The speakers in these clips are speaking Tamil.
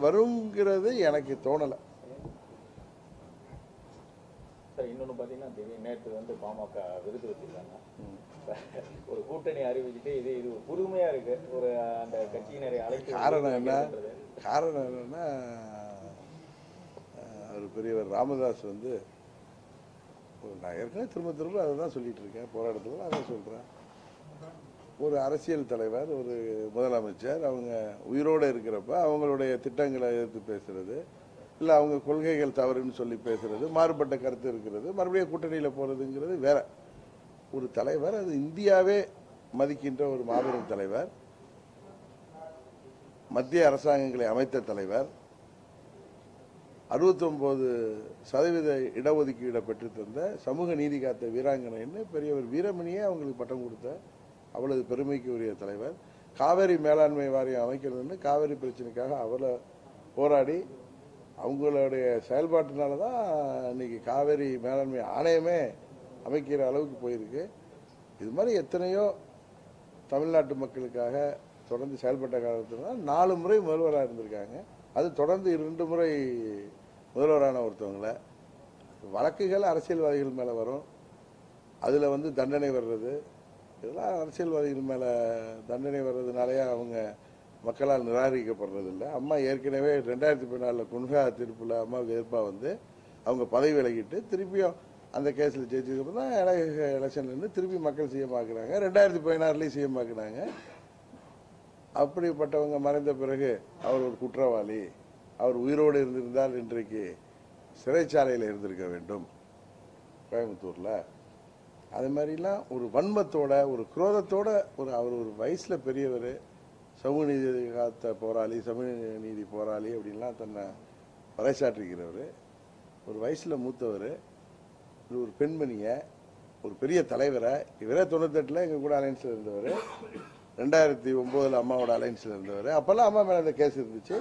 வருங்கிறது எனக்கு தோணலை. சார் இன்னொன்று பார்த்தீங்கன்னா நேற்று வந்து பாமக விருது வச்சிருக்காங்க. ஒரு கூட்டணி அறிவிச்சுட்டு இது ஒரு புதுமையா இருக்கு. ஒரு அந்த கட்சியினரை அழைத்து காரணம் என்னன்னா ஒரு பெரியவர் ராமதாஸ் வந்து நான் ஏற்கனவே திரும்ப அதை தான் சொல்லிட்டு இருக்கேன், போராட்டத்தில் அதான் சொல்கிறேன். ஒரு அரசியல் தலைவர், ஒரு முதலமைச்சர், அவங்க உயிரோடு இருக்கிறப்ப அவங்களுடைய திட்டங்களை எதிர்த்து பேசுறது, இல்லை அவங்க கொள்கைகள் தவறுன்னு சொல்லி பேசுறது, மாறுபட்ட கருத்து இருக்கிறது, மறுபடியும் கூட்டணியில் போகிறதுங்கிறது வேற. ஒரு தலைவர், அது இந்தியாவே மதிக்கின்ற ஒரு மாபெரும் தலைவர், மத்திய அரசாங்கங்களை அமைத்த தலைவர், 69% இடஒதுக்கீடை பெற்றுத்தந்த சமூக நீதி காத்த வீராங்கனைன்னு பெரியவர் வீரமணியே அவங்களுக்கு பட்டம் கொடுத்த அவ்வளவு பெருமைக்கு உரிய தலைவர். காவேரி மேலாண்மை வாரியம் அமைக்கிறதுன்னு காவேரி பிரச்சனைக்காக அவளை போராடி அவங்களுடைய செயல்பாட்டினால தான் இன்னைக்கு காவேரி மேலாண்மை ஆணையமே அமைக்கிற அளவுக்கு போயிருக்கு. இது மாதிரி எத்தனையோ தமிழ்நாட்டு மக்களுக்காக தொடர்ந்து செயல்பட்ட காலத்தில் 4 முறை முதல்வராக இருந்திருக்காங்க. அது தொடர்ந்து 2 முறை முதல்வரான ஒருத்தவங்களை வழக்குகள் அரசியல்வாதிகள் மேலே வரும், அதில் வந்து தண்டனை வர்றது, இதெல்லாம் அரசியல்வாதிகள் மேலே தண்டனை வர்றதுனாலேயே அவங்க மக்களால் நிராகரிக்கப்படுறதில்லை. அம்மா ஏற்கனவே 2014 குன்ஹா தீர்ப்பில் அம்மாவுக்கு எதிர்ப்பாக வந்து அவங்க பதவி விலகிட்டு திருப்பியும் அந்த கேஸில் ஜெயிச்சதுக்கப்புறம் தான் எலெக்ஷன்லேருந்து திருப்பி மக்கள் சிஎம் ஆக்குறாங்க. 2016 சிஎம் ஆக்குனாங்க. அப்படிப்பட்டவங்க மறைந்த பிறகு அவர் ஒரு குற்றவாளி, அவர் உயிரோடு இருந்திருந்தால் இன்றைக்கு சிறைச்சாலையில் இருந்திருக்க வேண்டும் கோயம்புத்தூரில். அது மாதிரிலாம் ஒரு வன்மத்தோட, ஒரு குரோதத்தோட, அவர் ஒரு வயசில் பெரியவர், சமூக நீதி காத்த போராளி, சமூக நீதி போராளி அப்படின்லாம் தன்னை பறைசாற்றிக்கிறவர், ஒரு வயசில் மூத்தவர், ஒரு பெண்மணியை, ஒரு பெரிய தலைவரை, இவரே 98 எங்கள் கூட அலைன்ஸில் இருந்தவர், 2009 அம்மாவோட அலைன்ஸில் இருந்தவர். அப்போல்லாம் அம்மா மேலே அந்த கேஸ் இருந்துச்சு.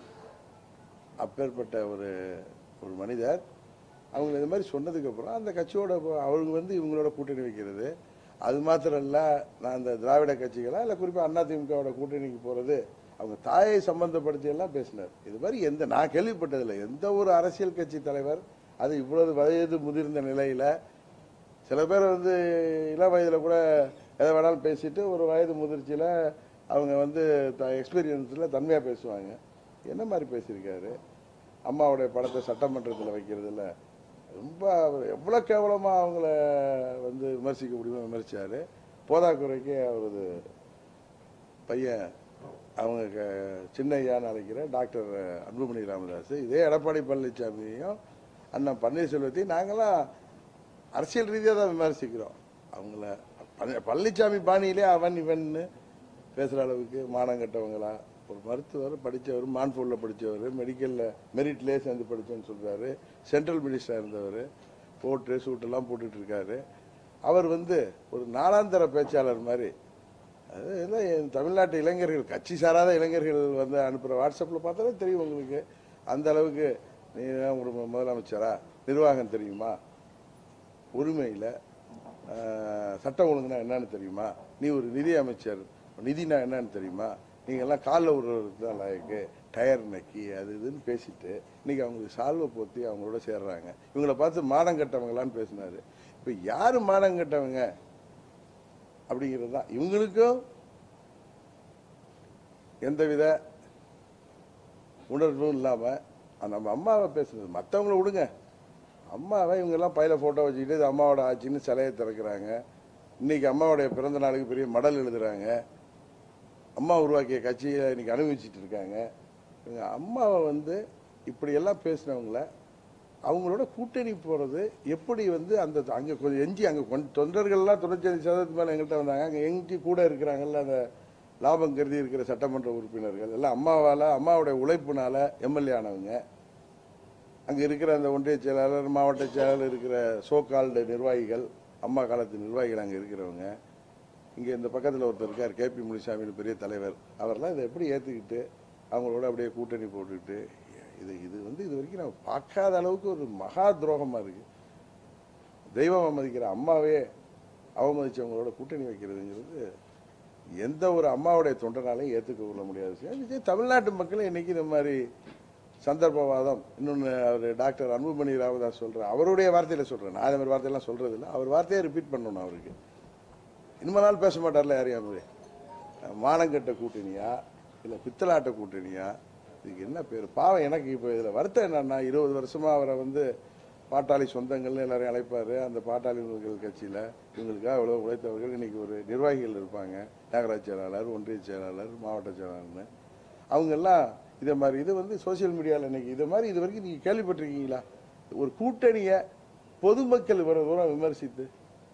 அப்பேற்பட்ட ஒரு மனிதர் அவங்க இது மாதிரி சொன்னதுக்கப்புறம் அந்த கட்சியோட அவருக்கு வந்து இவங்களோட கூட்டணி வைக்கிறது, அது மாத்திரம் இல்லை, நான் அந்த திராவிட கட்சிகளாக இல்லை குறிப்பாக அதிமுகவோட கூட்டணிக்கு போகிறது, அவங்க தாயை சம்பந்தப்படுத்தியெல்லாம் பேசினார். இது மாதிரி நான் கேள்விப்பட்டதில்லை எந்த ஒரு அரசியல் கட்சி தலைவர், அது இவ்வளவு வயது முதிர்ந்த நிலையில், சில பேர் வந்து இளம் வயதில் கூட எதை வேணாலும் பேசிட்டு ஒரு வயது முதிர்ச்சியில் அவங்க வந்து எக்ஸ்பீரியன்ஸில் தன்மையாக பேசுவாங்க. என்ன மாதிரி பேசியிருக்காரு? அம்மாவுடைய படத்தை சட்டமன்றத்தில் வைக்கிறதுல ரொம்ப எவ்வளோ கேவலமாக அவங்கள வந்து விமர்சிக்க முடியுமோ விமர்சித்தார். போதாக்குறைக்கு அவரது பையன், அவங்க சின்னையான்னு அழைக்கிற டாக்டர் அன்புமணி ராமதாஸ், இதே எடப்பாடி பழனிசாமியையும் அண்ணன் பன்னீர்செல்வத்தையும் நாங்களாம் அரசியல் ரீதியாக தான் விமர்சிக்கிறோம். அவங்கள பழனிசாமி பாணியிலே அவன் இவன்னு பேசுகிற அளவுக்கு மானம் கட்டவங்களா? ஒரு மருத்துவர், படித்தவர், மான்ஃபோர்டில் படித்தவர், மெடிக்கலில் மெரிட்லேயே சேர்ந்து படித்தேன்னு சொல்கிறாரு, சென்ட்ரல் மினிஸ்டராக இருந்தவர், கோட்டு சூட்டெல்லாம் போட்டுட்ருக்காரு. அவர் வந்து ஒரு நாளாந்தர பேச்சாளர் மாதிரி, அது எல்லாம் தமிழ்நாட்டு இளைஞர்கள், கட்சி சாராத இளைஞர்கள் வந்து அனுப்புகிற வாட்ஸ்அப்பில் பார்த்தாலே தெரியும் உங்களுக்கு. அந்த அளவுக்கு நீ ஒரு முதலமைச்சரா, நிர்வாகம் தெரியுமா, உரிமையில் சட்டம் ஒழுங்குனா என்னன்னு தெரியுமா, நீ ஒரு நிதி அமைச்சர், நிதினா என்னன்னு தெரியுமா, நீங்கள்லாம் காலில் விடுறதுக்கு தான் லாயக்கு, டயர் நக்கி அது இதுன்னு பேசிட்டு இன்றைக்கி அவங்களுக்கு சால்வை போற்றி அவங்களோட சேர்றாங்க. இவங்கள பார்த்து மானம் கட்டவங்களான்னு பேசினார். இப்போ யார் மானம் கட்டவங்க அப்படிங்கிறது தான். இவங்களுக்கும் எந்தவித உணர்வும் இல்லாமல் நம்ம அம்மாவை பேசுனது, மற்றவங்கள விடுங்க, அம்மாவை இவங்கெல்லாம் பையில ஃபோட்டோ வச்சுக்கிட்டு இது அம்மாவோட ஆட்சின்னு சிலையை திறக்கிறாங்க. இன்றைக்கி அம்மாவோடைய பிறந்த நாளுக்கு பெரிய மடல் எழுதுகிறாங்க. அம்மா உருவாக்கிய கட்சியை இன்றைக்கி அனுபவிச்சுட்டு இருக்காங்க. இவங்க அம்மாவை வந்து இப்படியெல்லாம் பேசினவங்கள அவங்களோட கூட்டணி போகிறது எப்படி வந்து அந்த அங்கே கொஞ்சம் எஞ்சி அங்கே தொண்டர்கள்லாம் 95% மேலே எங்கள்கிட்ட வந்தாங்க. அங்கே எஞ்சி கூட இருக்கிறாங்கல்ல, அந்த லாபம் கருதி இருக்கிற சட்டமன்ற உறுப்பினர்கள் எல்லாம் அம்மாவால், அம்மாவுடைய உழைப்புனால எம்எல்ஏ ஆனவங்க. அங்கே இருக்கிற அந்த ஒன்றிய செயலாளர், மாவட்ட செயலாளர், இருக்கிற சோகால்டு நிர்வாகிகள், அம்மா காலத்து நிர்வாகிகள் அங்கே இருக்கிறவங்க. இங்கே இந்த பக்கத்தில் ஒருத்தர் இருக்கார், கேபி முனிசாமின்னு பெரிய தலைவர், அவரெல்லாம் இதை எப்படி ஏற்றுக்கிட்டு அவங்களோட அப்படியே கூட்டணி போட்டுக்கிட்டு, இது வந்து இது வரைக்கும் நான் பார்க்காத அளவுக்கு ஒரு மகா துரோகமாக இருக்குது. தெய்வம் மதிக்கிற அம்மாவே அவமதிச்சவங்களோட கூட்டணி வைக்கிறதுங்கிறது எந்த ஒரு அம்மாவுடைய தொண்டனாலையும் ஏற்றுக்க கொள்ள முடியாத விஷயம். தமிழ்நாட்டு மக்களும் இன்றைக்கி இந்த மாதிரி சந்தர்ப்பவாதம். இன்னொன்று அவர் டாக்டர் அன்புமணி ராமதாஸ் சொல்கிறார், அவருடைய வார்த்தையில் சொல்கிறேன், நான் அதே மாதிரி வார்த்தையெல்லாம் சொல்கிறது இல்லை, அவர் வார்த்தையை ரிப்பீட் பண்ணணும். அவருக்கு இனிமே நாள் பேச மாட்டார்ல யாரையும். மானங்கட்ட கூட்டணியா இல்லை பித்தலாட்ட கூட்டணியா, இதுக்கு என்ன பேர்? பாவம். எனக்கு இப்போ இதில் வருத்தம் என்னன்னா, 20 வருஷமாக அவரை வந்து பாட்டாளி சொந்தங்கள்னு எல்லாரையும் அழைப்பார். அந்த பாட்டாளிகள் கட்சியில் இவங்களுக்காக எவ்வளோ உழைத்தவர்கள் இன்றைக்கி ஒரு நிர்வாகிகள் இருப்பாங்க, நகராட்சி செயலாளர், ஒன்றிய செயலாளர், மாவட்ட செயலாளர்னு. அவங்கெல்லாம் இதை மாதிரி இது வந்து சோசியல் மீடியாவில் இன்றைக்கி இதை மாதிரி இது வரைக்கும் நீங்கள் கேள்விப்பட்டிருக்கீங்களா? ஒரு கூட்டணியை பொதுமக்கள் இவ்வளோ தூரம் விமர்சித்து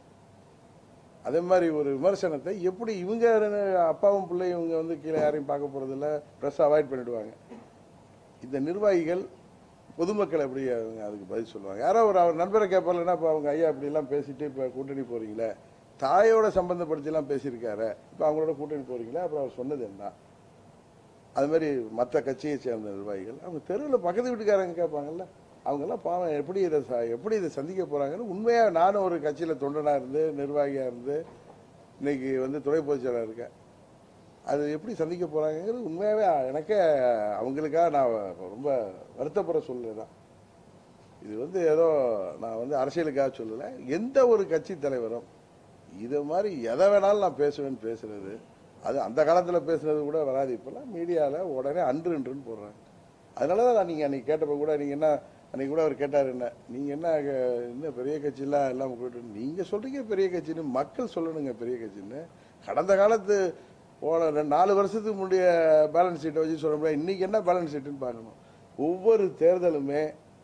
அதே மாதிரி ஒரு விமர்சனத்தை எப்படி இவங்க அப்பாவும் பிள்ளை இவங்க வந்து கீழே யாரையும் பார்க்க போகிறதில்ல, ப்ரெஸ் அவாய்ட் பண்ணிவிடுவாங்க. இந்த நிர்வாகிகள் பொதுமக்கள் எப்படி அவங்க அதுக்கு பதில் சொல்லுவாங்க? யாரோ ஒரு அவர் நண்பரை கேட்பாருன்னா, இப்போ அவங்க ஐயா இப்படிலாம் பேசிட்டு இப்போ கூட்டணி போகிறீங்களே, தாயோட சம்பந்தப்படுத்திலாம் பேசியிருக்காரு, இப்போ அவங்களோட கூட்டணி போகிறீங்களே, அப்புறம் அவர் சொன்னது என்ன? அது மாதிரி மற்ற கட்சியை சேர்ந்த நிர்வாகிகள் அவங்க தெருவில் பக்கத்து வீட்டுக்காரங்க கேட்பாங்கல்ல, அவங்கெல்லாம் பாவம் எப்படி இதை சந்திக்க போகிறாங்கன்னு. உண்மையாக நானும் ஒரு கட்சியில் தொண்டனாக இருந்து நிர்வாகியாக இருந்து இன்னைக்கு வந்து துணை பொதுச் செயலாளர் இருக்கேன். அது எப்படி சந்திக்க போகிறாங்கிறது உண்மையாகவே எனக்கே அவங்களுக்காக நான் ரொம்ப வருத்தப்படுற சூழ்நிலை தான். இது வந்து ஏதோ நான் வந்து அரசியலுக்காக சொல்லலை, எந்த ஒரு கட்சி தலைவரும் இது மாதிரி எதை வேணாலும் நான் பேசுவேன்னு பேசுறது, அது அந்த காலத்தில் பேசுனது கூட வராது. இப்போல்லாம் மீடியாவில் உடனே அன்றுன்னு போடுறாங்க. அதனால தான் நீங்கள் அன்றைக்கி கேட்டப்போ கூட நீங்கள் என்ன அன்றைக்கி கூட அவர் கேட்டார், என்ன நீங்கள் என்ன பெரிய கட்சியெலாம் எல்லாம் போய்ட்டு நீங்கள் சொல்கிறீங்க பெரிய கட்சின்னு, மக்கள் சொல்லணுங்க பெரிய கட்சின்னு. கடந்த காலத்து போன 4 வருஷத்துக்கு முந்தைய பேலன்ஸ் ஷீட்டை வச்சு சொல்ல முடியாது. இன்றைக்கி என்ன பேலன்ஸ் ஷீட்டுன்னு பார்க்கணும். ஒவ்வொரு தேர்தலுமே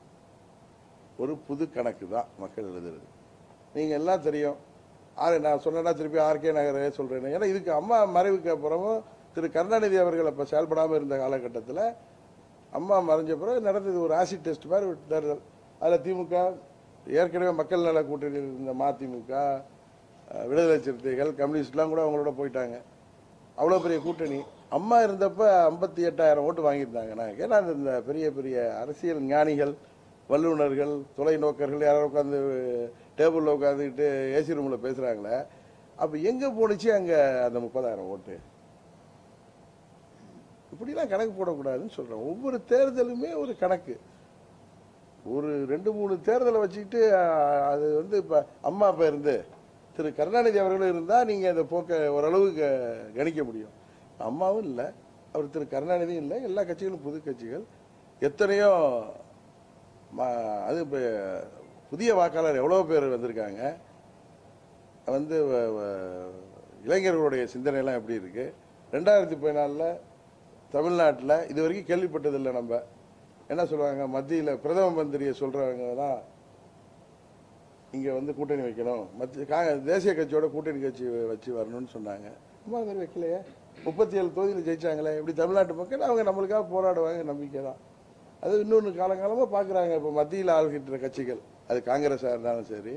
ஒரு புது கணக்கு தான் மக்கள் எழுதுறது. நீங்கள் எல்லாம் தெரியும். நான் சொன்னேன்னா திருப்பி ஆர்கே நகரே சொல்கிறேன். ஏன்னா இதுக்கு அம்மா மறைவுக்கு அப்புறமும் திரு கருணாநிதி அவர்கள் அப்போ செயல்படாமல் இருந்த காலகட்டத்தில் அம்மா மறைஞ்ச பிறகு நடந்தது ஒரு ஆசிட் டெஸ்ட் மாதிரி ஒரு தேர்தல். அதில் திமுக ஏற்கனவே மக்கள் நல கூட்டணி இருந்த மதிமுக, விடுதலை சிறுத்தைகள், கம்யூனிஸ்ட்லாம் கூட அவங்களோட போயிட்டாங்க. அவ்வளோ பெரிய கூட்டணி. அம்மா இருந்தப்போ 58,000 ஓட்டு வாங்கியிருந்தாங்க. நான் ஏன்னா இந்த பெரிய பெரிய அரசியல் ஞானிகள், வல்லுநர்கள், தொலைநோக்கர்கள் யாரும் உட்காந்து டேபிளில் உட்காந்துக்கிட்டு ஏசி ரூமில் பேசுகிறாங்களே, அப்போ எங்கே போணுச்சு அங்கே அந்த 30,000 ஓட்டு? இப்படிலாம் கணக்கு போடக்கூடாதுன்னு சொல்கிறேன். ஒவ்வொரு தேர்தலுமே ஒரு கணக்கு. ஒரு 2-3 தேர்தலை வச்சுக்கிட்டு அது வந்து இப்போ அம்மா அப்போ இருந்து திரு கருணாநிதி அவர்களும் இருந்தால் நீங்கள் அந்த போக்க ஓரளவுக்கு கணிக்க முடியும். அம்மாவும் இல்லை, அவர் திரு கருணாநிதியும் இல்லை, எல்லா கட்சிகளும் புது கட்சிகள். எத்தனையோ அது இப்போ புதிய வாக்காளர் எவ்வளோ பேர் வந்திருக்காங்க. வந்து இளைஞர்களுடைய சிந்தனையெல்லாம் எப்படி இருக்குது? 2014 தமிழ்நாட்டில் இது வரைக்கும் கேள்விப்பட்டதில்லை. நம்ம என்ன சொல்லுவாங்க, மத்தியில் பிரதம மந்திரியை சொல்கிறவங்க தான் இங்கே வந்து கூட்டணி வைக்கணும், தேசிய கட்சியோட கூட்டணி கட்சி வச்சு வரணும்னு சொன்னாங்க. அம்மா மாதிரி வைக்கலையே. 37 தொகுதியில் ஜெயிச்சாங்களே. இப்படி தமிழ்நாட்டு மக்கள் அவங்க நம்மளுக்காக போராடுவாங்க, நம்பிக்கை தான். அது இன்னொன்று காலங்காலமாக பார்க்குறாங்க. இப்போ மத்தியில் ஆள்கின்ற கட்சிகள், அது காங்கிரஸாக இருந்தாலும் சரி,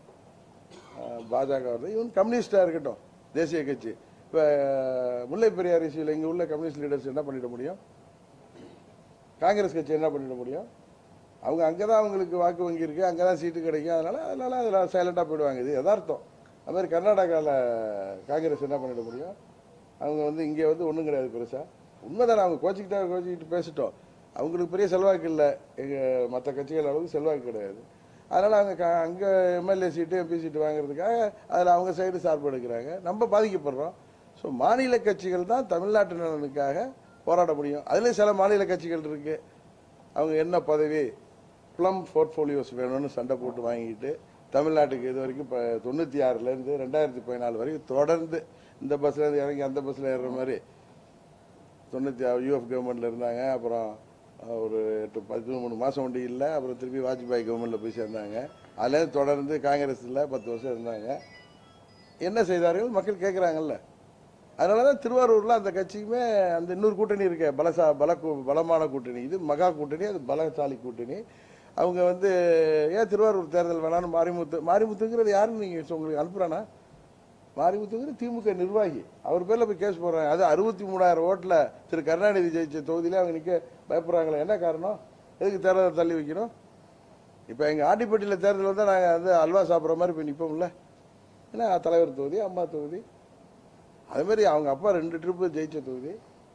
பாஜக இருந்தால், இவன் கம்யூனிஸ்டாக இருக்கட்டும், தேசிய கட்சி. இப்போ முல்லை பெரியார் இஷ்யூவில் இங்கே உள்ள கம்யூனிஸ்ட் லீடர்ஸ் என்ன பண்ணிட முடியும்? காங்கிரஸ் கட்சி என்ன பண்ணிட முடியும்? அவங்க அங்கே தான் அவங்களுக்கு வாக்கு வங்கி இருக்குது, அங்கே தான் சீட்டு கிடைக்கும். அதனால் அதில் சைலண்டாக போயிடுவாங்க. இது யதார்த்தம். அது மாதிரி கர்நாடகாவில் காங்கிரஸ் என்ன பண்ணிட முடியும்? அவங்க வந்து இங்கே வந்து ஒன்றும் கிடையாது பெருசாக. உண்மைதானே, அவங்க கோச்சிக்கிட்டு பேசிட்டோம். அவங்களுக்கு பெரிய செல்வாக்கு இல்லை, எங்கள் மற்ற கட்சிகள் அளவுக்கு செல்வாக்கு கிடையாது. அதனால் அவங்க அங்கே எம்எல்ஏ சீட்டு, எம்பி சீட்டு வாங்குறதுக்காக அதில் அவங்க சைடு சார்பு எடுக்கிறாங்க. நம்ம பாதிக்கப்படுறோம். ஸோ மாநில கட்சிகள் தான் தமிழ்நாட்டு நலனுக்காக போராட முடியும். அதுலேயும் சில மாநில கட்சிகள் இருக்குது, அவங்க என்ன பதவி ப்ளம் போர்ட்ஃபோலியோஸ் வேணும்னு சண்டை போட்டு வாங்கிட்டு தமிழ்நாட்டுக்கு இது வரைக்கும் இப்போ 96லேருந்து 2014 வரைக்கும் தொடர்ந்து இந்த பஸ்ஸில் இறங்கி அந்த பஸ்ஸில் ஏறுற மாதிரி 96 யூஎஃப் கவர்மெண்ட்டில் இருந்தாங்க. அப்புறம் ஒரு 8-13 மாதம் ஒண்டி இல்லை, அப்புறம் திருப்பி வாஜ்பாய் கவர்மெண்ட்டில் போய் சேர்ந்தாங்க. அதுலேருந்து தொடர்ந்து காங்கிரஸில் 10 வருஷம் இருந்தாங்க. என்ன செய்தார்கள் மக்கள் கேட்குறாங்கல்ல. அதனால தான் திருவாரூரில் அந்த கட்சிக்குமே அந்த இன்னொரு கூட்டணி இருக்கு, பலமான கூட்டணி. இது மகா கூட்டணி, அது பலசாலி கூட்டணி. அவங்க வந்து ஏன் திருவாரூர் தேர்தல் வேணான்னு மாரிமுத்துங்கிறது யாருன்னு நீங்கள் உங்களுக்கு அனுப்புகிறானா? மாரிமுத்துங்கிறது திமுக நிர்வாகி, அவர் பேரில் போய் கேஸ் போடுறாங்க. அது 63,000 ஓட்டில் திரு கருணாநிதி ஜெயிச்ச தொகுதியிலே அவங்க நிற்க பயப்படுறாங்களே, என்ன காரணம்? எதுக்கு தேர்தலை தள்ளி வைக்கணும்? இப்போ எங்கள் ஆண்டிப்பட்டியில் தேர்தல் வந்தால் நாங்கள் வந்து அல்வா சாப்பிட்ற மாதிரி போய் நிற்போம்ல. ஏன்னா தலைவர் தொகுதி, அம்மா தொகுதி, அதுமாரி அவங்க அப்பா 2 ட்ரிப்பு ஜெயிச்ச தொகுதி.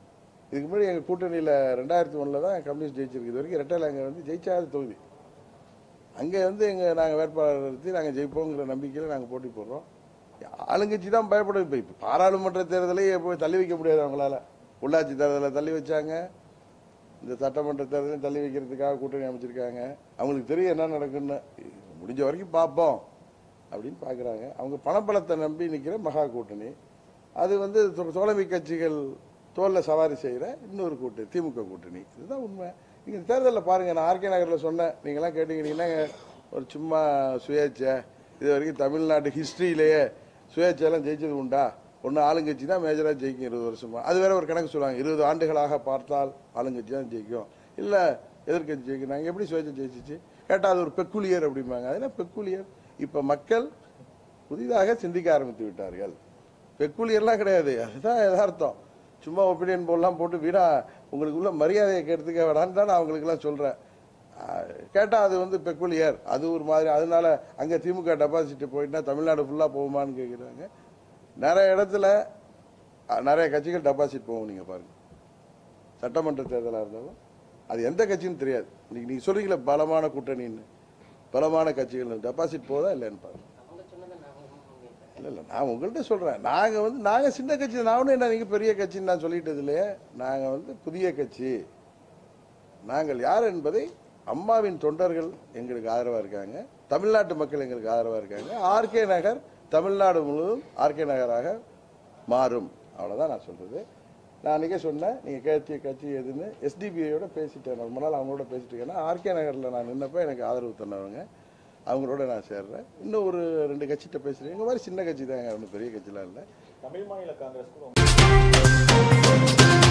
இதுக்கு முன்னாடி எங்கள் கூட்டணியில் 2001 தான் கம்யூனிஸ்ட் ஜெயிச்சிருக்கு. இது வரைக்கும் ரெட்டையில் அங்கே வந்து ஜெயிச்சாத தொகுதி. அங்கே வந்து நாங்கள் வேட்பாளர் நிறுத்தி நாங்கள் ஜெயிப்போங்கிற நம்பிக்கையில் நாங்கள் போட்டி போடுறோம். ஆளுங்கட்சி தான் பயப்படும். இப்போ பாராளுமன்ற தேர்தலையே போய் தள்ளி வைக்க முடியாது அவங்களால. உள்ளாட்சி தேர்தலை தள்ளி வச்சாங்க, இந்த சட்டமன்ற தேர்தலையும் தள்ளி வைக்கிறதுக்காக கூட்டணி அமைச்சிருக்காங்க. அவங்களுக்கு தெரியும் என்ன நடக்குன்னு. முடிஞ்ச வரைக்கும் பார்ப்போம் அப்படின்னு பார்க்குறாங்க. அவங்க பணப்பலத்தை நம்பி நிற்கிற மகா கூட்டணி. அது வந்து தோழமை கட்சிகள் தோளில் சவாரி செய்கிற இன்னொரு கூட்டணி, திமுக கூட்டணி. இதுதான் உண்மை. நீங்கள் தேர்தலில் பாருங்கள், நான் ஆர்கே நகரில் சொன்னேன், நீங்கள்லாம் கேட்டீங்கன்னா ஒரு சும்மா சுயேட்சை. இது வரைக்கும் தமிழ்நாட்டு ஹிஸ்ட்ரியிலேயே சுயேட்சையெல்லாம் ஜெயிச்சது உண்டா? ஒன்று ஆளுங்கட்சி தான் மேஜராக ஜெயிக்கும் 20 வருஷமா. அது வேற ஒரு கணக்கு சொல்லுவாங்க, 20 ஆண்டுகளாக பார்த்தால் ஆளுங்கட்சி தான் ஜெயிக்கும், இல்லை எதிர்கட்சி ஜெயிக்கும். நாங்கள் எப்படி சுயேட்சை ஜெயிச்சிச்சு கேட்டால் அது ஒரு பெக்குலியர் அப்படிம்பாங்க. அதெல்லாம் பெக்குலியர். இப்போ மக்கள் புதிதாக சிந்திக்க ஆரம்பித்து விட்டார்கள். பெக்குலியர்லாம் கிடையாது, அதுதான் யதார்த்தம். சும்மா ஒப்பீனியன் போடலாம் போட்டு வீணா உங்களுக்குள்ள மரியாதையை கேட்டுக்க வேடான்னு தான் நான் அவங்களுக்குலாம் சொல்கிறேன். கேட்டால் அது வந்து பெக்குலியர், அது ஒரு மாதிரி. அதனால அங்கே திமுக டெபாசிட் போயிட்டுனா தமிழ்நாடு ஃபுல்லாக போகுமான்னு கேட்குறாங்க. நிறைய இடத்துல நிறைய கட்சிகள் டெபாசிட் போகும். நீங்கள் பாருங்கள், சட்டமன்ற தேர்தலாக இருந்தாலும் அது எந்த கட்சின்னு தெரியாது. இன்னைக்கு நீங்கள் சொல்கிறீங்களே பலமான கூட்டணின்னு, பலமான கட்சிகள் டெபாசிட் போதா இல்லைன்னு பாருங்கள். இல்லை நான் உங்கள்கிட்ட சொல்கிறேன், நாங்கள் சின்ன கட்சி. நான் ஒன்றும் என்ன நீங்கள் பெரிய கட்சின்னு நான் சொல்லிட்டது இல்லையே. நாங்கள் வந்து புதிய கட்சி. நாங்கள் யார் என்பதை அம்மாவின் தொண்டர்கள் எங்களுக்கு ஆதரவாக இருக்காங்க, தமிழ்நாட்டு மக்கள் எங்களுக்கு ஆதரவாக இருக்காங்க. ஆர்கே நகர் தமிழ்நாடு முழுவதும் ஆர்கே நகராக மாறும். அவ்வளோதான் நான் சொல்கிறது. நான் அன்றைக்கே சொன்னேன், நீங்கள் கட்சி எதுன்னு எஸ்டிபிஐயோட பேசிட்டேன். ரொம்ப நாள் அவங்களோட பேசிட்டு இருக்கேன்னா ஆர்கே நகரில் நான் நின்னப்போ எனக்கு ஆதரவு தந்தவங்க, அவங்களோட நான் சேர்றேன். இன்னும் ஒரு 2 கட்சிகிட்ட பேசுகிறேன். எங்கள் மாதிரி சின்ன கட்சி தான், ஒன்றும் பெரிய கட்சிலாம் இல்லை. தமிழ் மாநில காங்கிரஸ்